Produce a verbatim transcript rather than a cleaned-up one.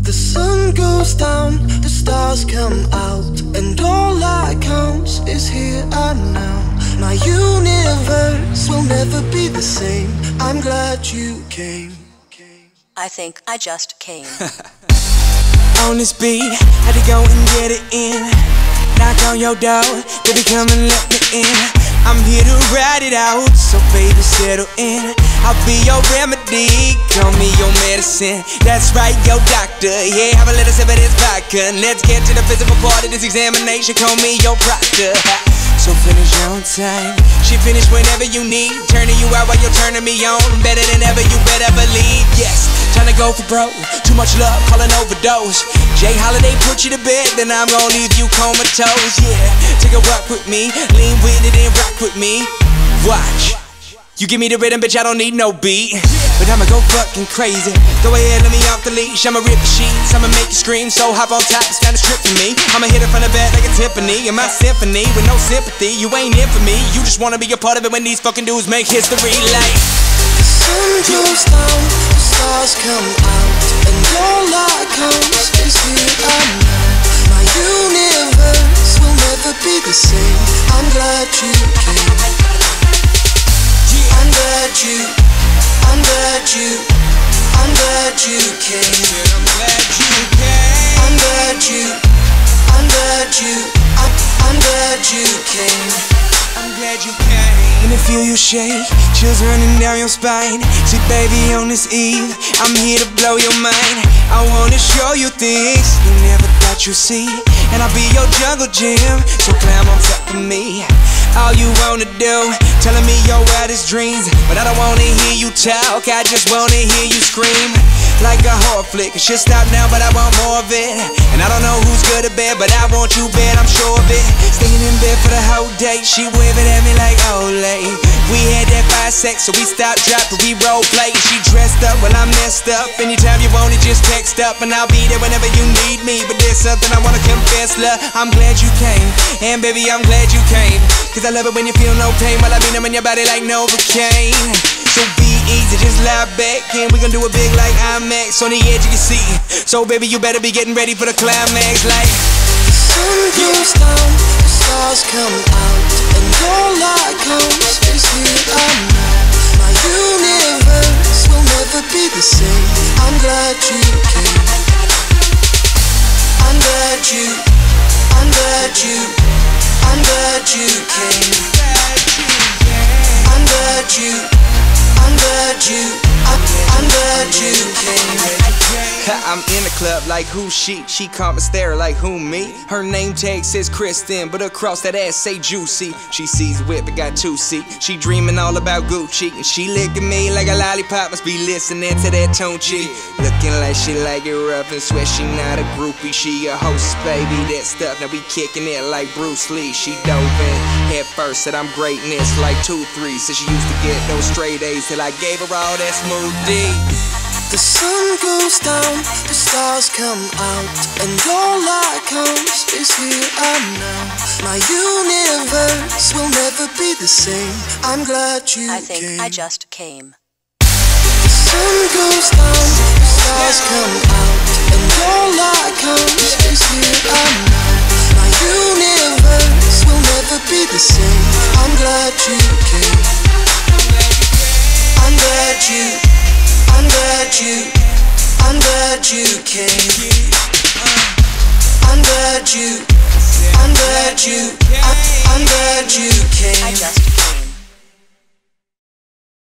The sun goes down, the stars come out, and all that counts is here and now. My universe will never be the same. I'm glad you came. I think I just came. On this beat, had to go and get it in. Knock on your door, baby come and let me in. I'm here to ride it out, so baby settle in. I'll be your remedy, call me your medicine. That's right, your doctor, yeah, have a little sip of this vodka. Let's get to the physical part of this examination, call me your proctor. So finish on time, she finish whenever you need. Turning you out while you're turning me on, better than ever, you better believe. Yes, tryna go for broke, too much love, call an overdose. Jay Holiday put you to bed, then I'm gonna leave you comatose. Yeah, take a walk with me, lean with it and rock with me. Watch, you give me the rhythm, bitch, I don't need no beat. But I'ma go fucking crazy. Go ahead, let me off the leash. I'ma rip the sheets, I'ma make you scream. So hop on top, it's kinda strip for me. I'ma hit it from the back like a Tiffany. In my symphony, with no sympathy. You ain't in for me, you just wanna be a part of it when these fucking dudes make history like. The sun goes down, the stars come out, and all that counts is here and now. My universe will never be the same. I'm glad you came. I'm glad you, I'm glad you, I'm glad you came. I'm glad you came. I'm glad you, I'm glad you, I'm, I'm glad you came. I'm glad you came. When I feel you shake, chills running down your spine. See baby on this eve, I'm here to blow your mind. I wanna show you things you never thought you'd see. And I'll be your jungle gym, so climb on top of me. All you wanna do, telling me your wildest dreams. But I don't wanna hear you talk, I just wanna hear you scream. Like a horror flick, it should stop now but I want more of it. And I don't know who's good or bad, but I want you bad, I'm sure of it. Staying in bed for the whole day, she waving at me like Olay. We had that fire sex, so we stopped, dropped, but we role play. And she dressed up, well I'm messed up. Anytime you want it, just text up, and I'll be there whenever you need me. But there's something I wanna confess, love, I'm glad you came. And baby, I'm glad you came. Cause I love it when you feel no pain, while I be numbing your body like Novocaine. So be easy, just lie back, and we gon' do it big like IMAX on the edge of your seat. So baby, you better be getting ready for the climax like. The sun goes down, the stars come out, and all that counts is here and now. My universe will never be the same. I'm glad you came. I'm glad you, I'm glad you, I'm glad you came. I'm glad you, I'm glad you, I'm, I'm glad you came. I'm in the club like who she? She caught me stare like who me? Her name tag says Kristen, but across that ass say Juicy. She sees whip, it got two seat. She dreaming all about Gucci, and she licking me like a lollipop. Must be listening to that Tunchi. Looking like she like it rough and sweat she not a groupie. She a host, baby, that stuff. Now we kicking it like Bruce Lee. She dove in head first, said I'm greatness like two three. Said she used to get those straight A's till I gave her all that smooth D. The sun goes down, the stars come out, and all that counts is here and now. My universe will never be the same. I'm glad you I think came. I just came. The sun goes down, the stars come out, and all that counts is here and now. My universe will never be the same. I'm glad you came. I'm glad you, I'm glad you, I'm glad you came. I'm glad you, I'm glad you, I'm, I'm glad you came.